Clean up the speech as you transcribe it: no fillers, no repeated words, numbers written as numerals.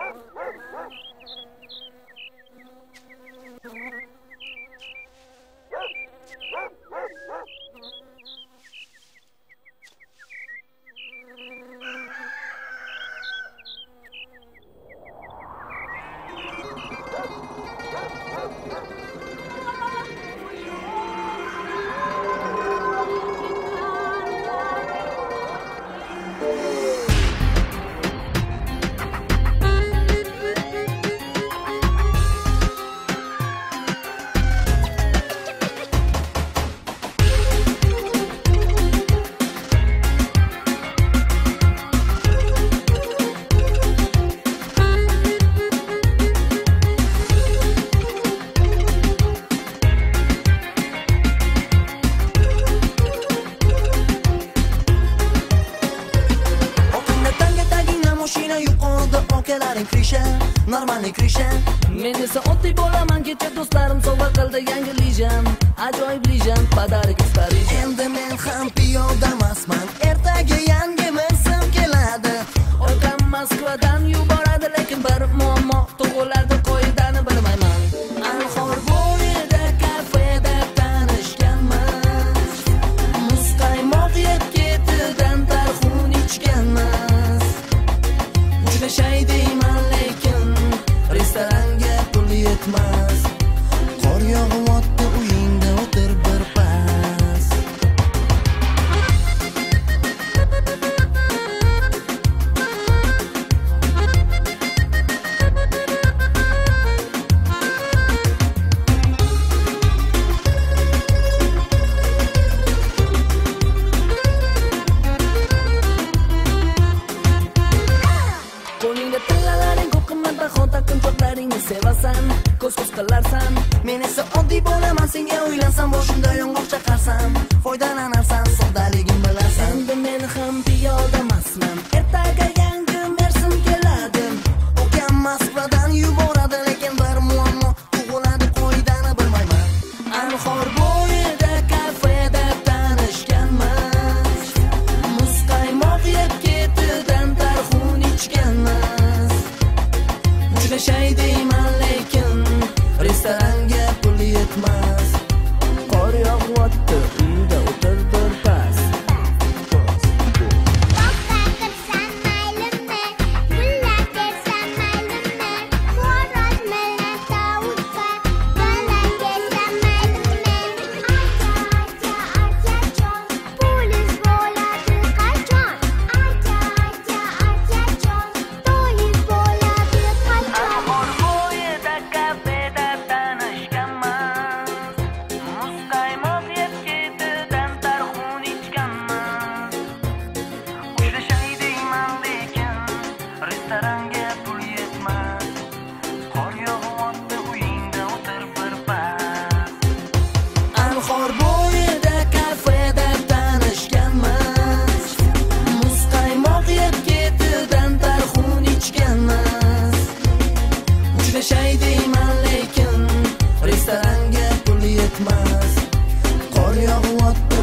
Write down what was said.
Normalni krishan men esa oddiy bo'laman. Kecha do'stlarim sovg'a qildi yangi lijam, ajoyib lijam, padarik istarij. Endi men ham piyodamasman, ertaga yangi mavsum keladi. Otam Moskvadan yuboradi, lekin bir muammo tug'iladi, qoidani bilmayman. Anhor bo'yida kafeda tanishganmiz, muzqaymoq yeb ketidan tarxun ichganmiz. Uchrashay deyman lekin restoranga pul yetmas. Qor yog'yapti uyingda o'tir birpas. Qo'lingda tillalaring ko'p qimmatbaho taqinchoqlaringni sevasan, ko'z-ko'z qilarsan. Men esa oddiy bo'laman, senga uylansam boshimda yong'oq chaqarsam, foydalanarsan, soddaligim bilasan. Endi men ham piyodamasman, ertaga yangi mavsum keladi. Okam Moskvadan yuboradi, lekin bir muammo tug'iladi, qoidani bilmayman. Anhor bo'yida kafeda tanishganmiz, muzqaymoq yeb ketidan tarxun ichganmiz. Uchrashay deyman lekin restoranga pul yetmas. Qor yog'yapti, uyda o'tir birpas. Anhor bo'yida kafeda tanishganmiz, muzqaymoq yeb ketidan tarxun ichganmiz. Uchrashay deyman lekin restoranga pul yetmas. Qor yog'yapti